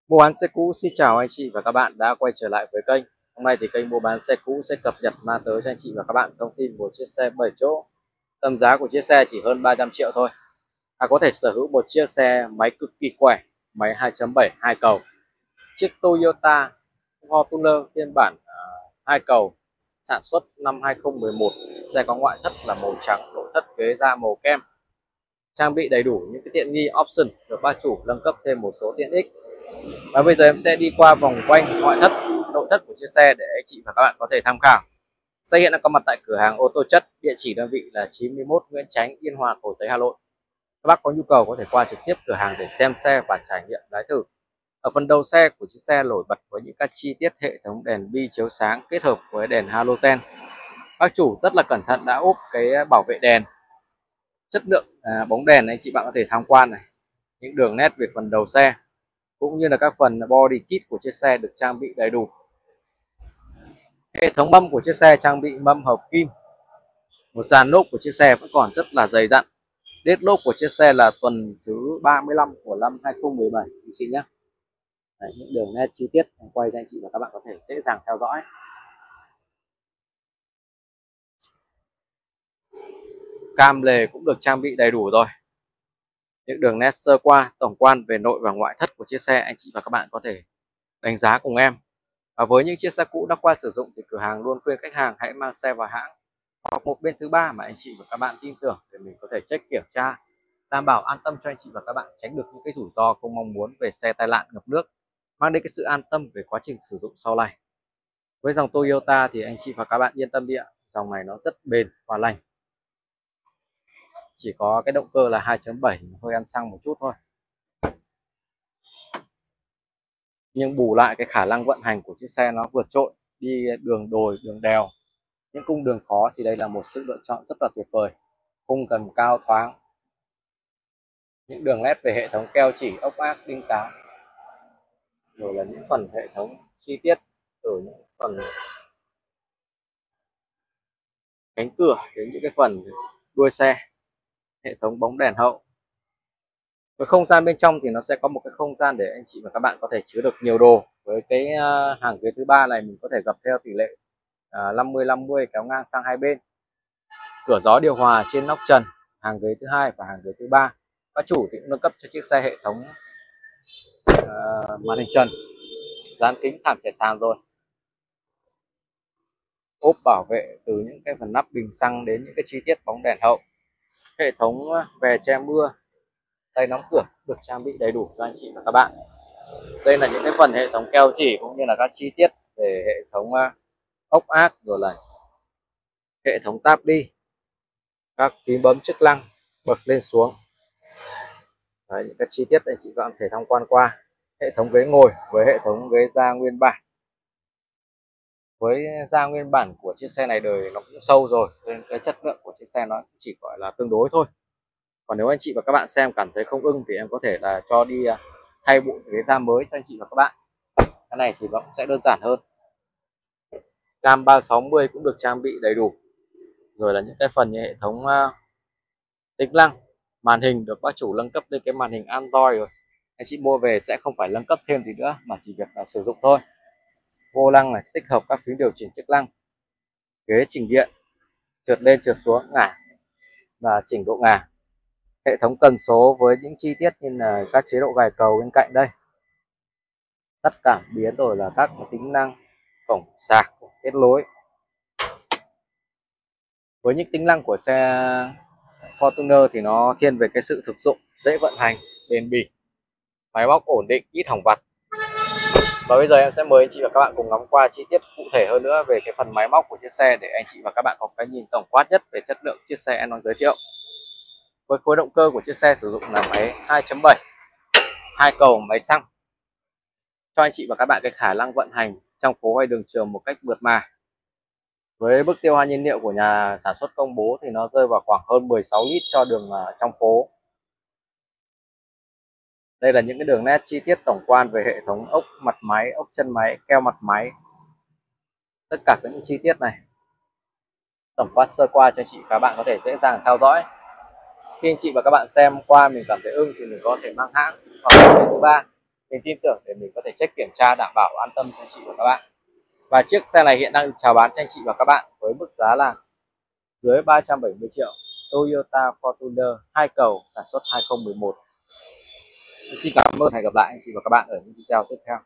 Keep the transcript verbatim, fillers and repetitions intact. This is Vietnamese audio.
Mua bán xe cũ, xin chào anh chị và các bạn đã quay trở lại với kênh. Hôm nay thì kênh mua bán xe cũ sẽ cập nhật mang tới cho anh chị và các bạn thông tin một chiếc xe bảy chỗ. Tầm giá của chiếc xe chỉ hơn ba trăm triệu thôi. Ta có thể sở hữu một chiếc xe máy cực kỳ khỏe, máy hai chấm bảy hai cầu. Chiếc Toyota Fortuner phiên bản uh, hai cầu, sản xuất năm hai không một một. Xe có ngoại thất là màu trắng, nội thất ghế da màu kem. Trang bị đầy đủ những cái tiện nghi option, được bác chủ nâng cấp thêm một số tiện ích. Và bây giờ em sẽ đi qua vòng quanh ngoại thất, nội thất của chiếc xe để anh chị và các bạn có thể tham khảo. Xe hiện đang có mặt tại cửa hàng ô tô chất, địa chỉ đơn vị là chín mươi mốt Nguyễn Chánh, Yên Hòa, Cầu Giấy, Hà Nội. Các bác có nhu cầu có thể qua trực tiếp cửa hàng để xem xe và trải nghiệm lái thử. Ở phần đầu xe của chiếc xe nổi bật với những các chi tiết hệ thống đèn bi chiếu sáng kết hợp với đèn halogen. Bác chủ rất là cẩn thận đã ốp cái bảo vệ đèn. Chất lượng à, bóng đèn anh chị bạn có thể tham quan này, những đường nét về phần đầu xe cũng như là các phần body kit của chiếc xe được trang bị đầy đủ. Hệ thống mâm của chiếc xe trang bị mâm hợp kim. Một dàn lốp của chiếc xe vẫn còn rất là dày dặn. Đết lốp của chiếc xe là tuần thứ ba mươi lăm của năm hai không một bảy anh chị nhé. Đấy, những đường nét chi tiết em quay cho anh chị và các bạn có thể dễ dàng theo dõi. Cam lề cũng được trang bị đầy đủ rồi. Những đường nét sơ qua tổng quan về nội và ngoại thất của chiếc xe anh chị và các bạn có thể đánh giá cùng em. Và với những chiếc xe cũ đã qua sử dụng thì cửa hàng luôn khuyên khách hàng hãy mang xe vào hãng hoặc một bên thứ ba mà anh chị và các bạn tin tưởng để mình có thể check kiểm tra, đảm bảo an tâm cho anh chị và các bạn, tránh được những cái rủi ro không mong muốn về xe tai nạn, ngập nước, mang đến cái sự an tâm về quá trình sử dụng sau này. Với dòng Toyota thì anh chị và các bạn yên tâm đi ạ, dòng này nó rất bền và lành. Chỉ có cái động cơ là hai chấm bảy hơi ăn xăng một chút thôi, nhưng bù lại cái khả năng vận hành của chiếc xe nó vượt trội, đi đường đồi, đường đèo, những cung đường khó thì đây là một sự lựa chọn rất là tuyệt vời. Khung cần cao thoáng, những đường nét về hệ thống keo chỉ, ốc ác, đinh tán, rồi là những phần hệ thống chi tiết từ những phần cánh cửa đến những cái phần đuôi xe, hệ thống bóng đèn hậu. Với không gian bên trong thì nó sẽ có một cái không gian để anh chị và các bạn có thể chứa được nhiều đồ. Với cái hàng ghế thứ ba này mình có thể gập theo tỷ lệ năm mươi năm mươi kéo ngang sang hai bên. Cửa gió điều hòa trên nóc trần hàng ghế thứ hai và hàng ghế thứ ba. Các chủ thì cũng nâng cấp cho chiếc xe hệ thống uh, màn hình trần, dán kính thảm trải sàn rồi, ốp bảo vệ từ những cái phần nắp bình xăng đến những cái chi tiết bóng đèn hậu. Hệ thống về che mưa, tay nắm cửa được trang bị đầy đủ cho anh chị và các bạn. Đây là những cái phần hệ thống keo chỉ cũng như là các chi tiết về hệ thống ốc ác, rồi là hệ thống táp đi, các phím bấm chức năng bật lên xuống. Đấy, những cái chi tiết anh chị các bạn thể tham quan qua. Hệ thống ghế ngồi với hệ thống ghế da nguyên bản. Với da nguyên bản của chiếc xe này đời nó cũng sâu rồi nên cái chất lượng của chiếc xe nó chỉ gọi là tương đối thôi. Còn nếu anh chị và các bạn xem cảm thấy không ưng thì em có thể là cho đi thay bộ ghế da mới cho anh chị và các bạn. Cái này thì nó cũng sẽ đơn giản hơn. Cam ba sáu mươi cũng được trang bị đầy đủ. Rồi là những cái phần như hệ thống tính năng, màn hình được bác chủ nâng cấp lên cái màn hình Android rồi. Anh chị mua về sẽ không phải nâng cấp thêm gì nữa mà chỉ việc là sử dụng thôi. Vô lăng này, tích hợp các phím điều chỉnh chức năng, ghế chỉnh điện, trượt lên trượt xuống, ngả và chỉnh độ ngả. Hệ thống cần số với những chi tiết như là các chế độ gài cầu bên cạnh đây, tắt cảm biến, rồi là các tính năng cổng sạc, kết nối. Với những tính năng của xe Fortuner thì nó thiên về cái sự thực dụng, dễ vận hành, bền bỉ, máy móc ổn định, ít hỏng vặt. Và bây giờ em sẽ mời anh chị và các bạn cùng ngắm qua chi tiết cụ thể hơn nữa về cái phần máy móc của chiếc xe để anh chị và các bạn có cái nhìn tổng quát nhất về chất lượng chiếc xe em đang giới thiệu. Với khối động cơ của chiếc xe sử dụng là máy hai chấm bảy hai cầu, máy xăng, cho anh chị và các bạn cái khả năng vận hành trong phố hay đường trường một cách mượt mà. Với mức tiêu hao nhiên liệu của nhà sản xuất công bố thì nó rơi vào khoảng hơn mười sáu lít cho đường trong phố. Đây là những cái đường nét chi tiết tổng quan về hệ thống ốc mặt máy, ốc chân máy, keo mặt máy. Tất cả những chi tiết này tổng quát sơ qua cho anh chị các bạn có thể dễ dàng theo dõi. Khi anh chị và các bạn xem qua mình cảm thấy ưng thì mình có thể mang hãng hoặc là bên thứ ba mình tin tưởng để mình có thể check kiểm tra đảm bảo an tâm cho anh chị và các bạn. Và chiếc xe này hiện đang chào bán cho anh chị và các bạn với mức giá là dưới ba trăm bảy mươi triệu, Toyota Fortuner hai cầu sản xuất hai không một một. Xin cảm ơn và hẹn gặp lại anh chị và các bạn ở những video tiếp theo.